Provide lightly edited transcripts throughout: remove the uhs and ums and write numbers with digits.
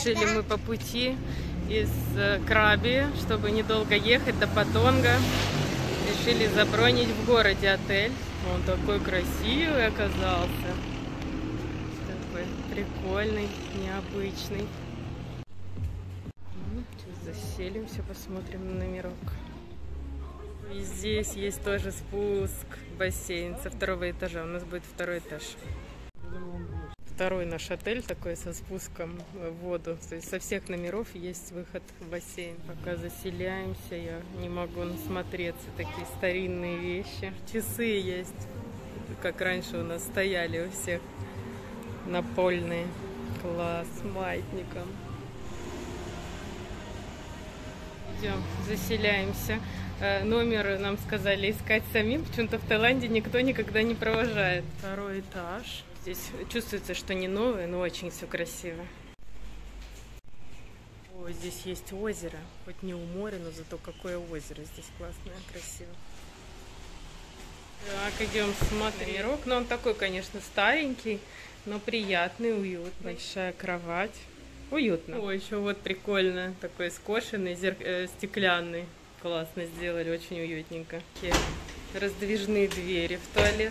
решили мы по пути из Краби, чтобы недолго ехать до Патонга. Решили забронить в городе отель. Он такой красивый оказался. Такой прикольный, необычный. Сейчас заселимся, посмотрим на номерок. И здесь есть тоже спуск в бассейн со второго этажа. У нас будет второй этаж. Второй наш отель такой со спуском в воду. То есть со всех номеров есть выход в бассейн. Пока заселяемся, я не могу насмотреться. Такие старинные вещи. Часы есть, как раньше у нас стояли у всех. Напольные. Класс, с маятником. Идем, заселяемся. Номер нам сказали искать самим. Почему-то в Таиланде никто никогда не провожает. Второй этаж. Здесь чувствуется, что не новое, но очень все красиво. О, здесь есть озеро. Хоть не у моря, но зато какое озеро. Здесь классное, красиво. Так, идем смотреть. Номерок. Ну, он такой, конечно, старенький, но приятный, уютный. Большая кровать. Уютно. О, еще вот прикольно. Такой скошенный, стеклянный. Классно сделали, очень уютненько. Такие раздвижные двери в туалет.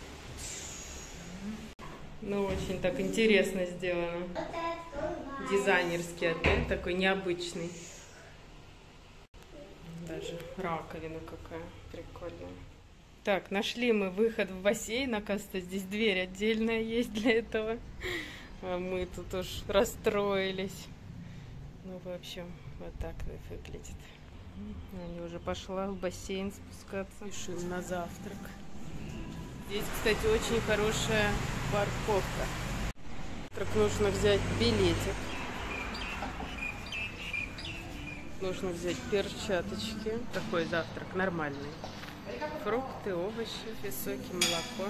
Ну, очень так интересно сделано. Дизайнерский отель, такой необычный. Даже раковина какая прикольная. Так, нашли мы выход в бассейн. Оказывается, здесь дверь отдельная есть для этого. А мы тут уж расстроились. Ну, в общем, вот так выглядит. Я уже пошла в бассейн спускаться. Решим на завтрак. Здесь, кстати, очень хорошая парковка. Так, нужно взять билетик. Нужно взять перчаточки. Такой завтрак нормальный. Фрукты, овощи, соки, молоко.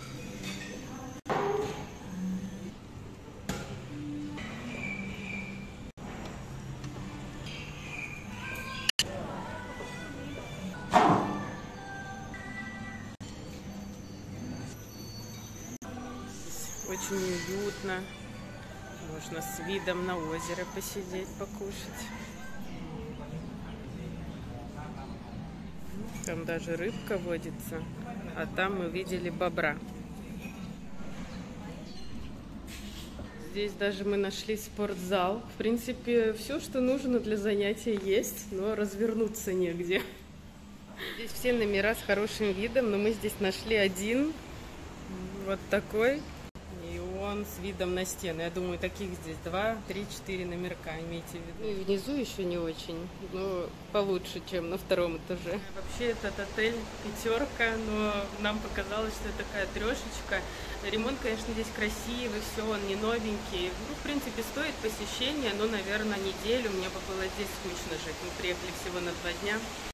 Очень уютно. Можно с видом на озеро посидеть, покушать. Там даже рыбка водится, а там мы видели бобра. Здесь даже мы нашли спортзал. В принципе, все, что нужно для занятия есть, но развернуться негде. Здесь все номера с хорошим видом, но мы здесь нашли один, вот такой. С видом на стены. Я думаю, таких здесь 2, 3, 4 номерка, имейте в виду. И внизу еще не очень, но получше, чем на втором этаже. Вообще этот отель пятерка, но нам показалось, что это такая трешечка. Ремонт, конечно, здесь красивый, все, он не новенький. Ну, в принципе, стоит посещение, но, наверное, неделю мне бы было здесь скучно жить. Мы приехали всего на 2 дня.